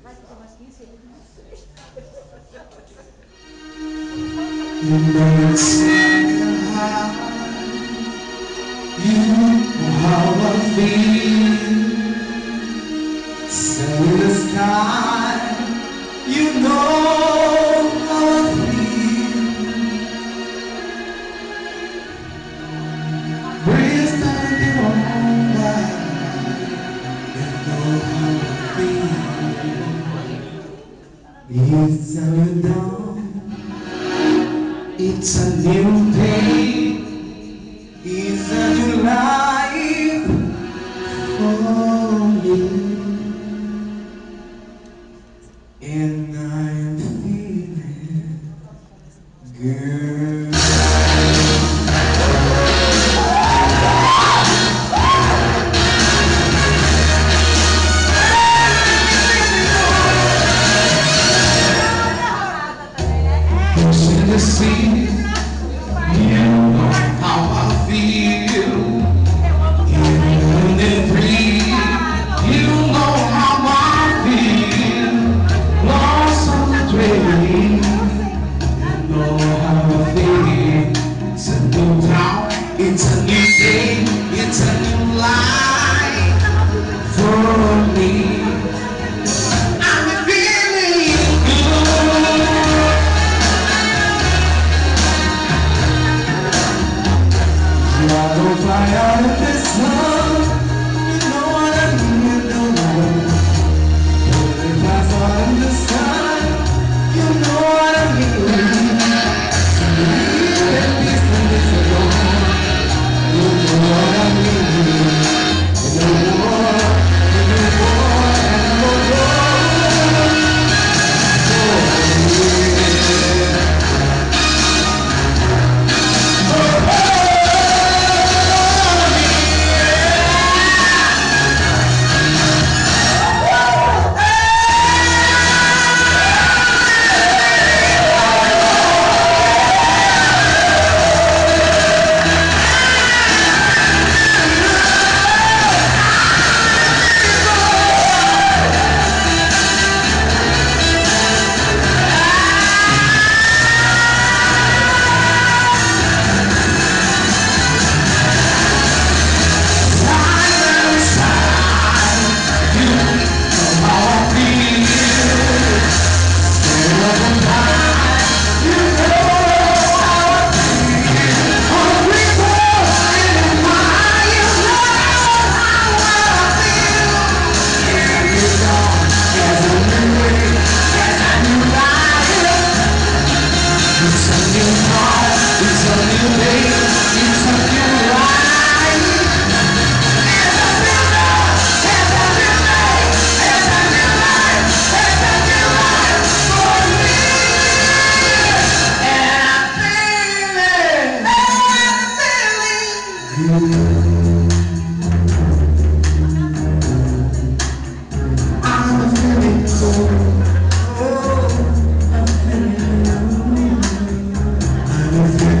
You know how I feel. Snow in the sky. You know how I feel. Breeze standing on by. You know how I feel. It's a new dawn. It's a new day. It's a new life for me. And I'm feeling good. In the sea, you know how I feel. In the breeze, you know how I feel. Lost on the train, you know how I feel. It's a new town, it's a new day, it's a new life for me. I'm feeling good. I don't fly out of this sun. You know what I mean, you know what I mean. When it flies out in the sky, you know what I mean. So believe in peace when it's alone. You know what I mean. In the war, in the war, and the war. I'm feeling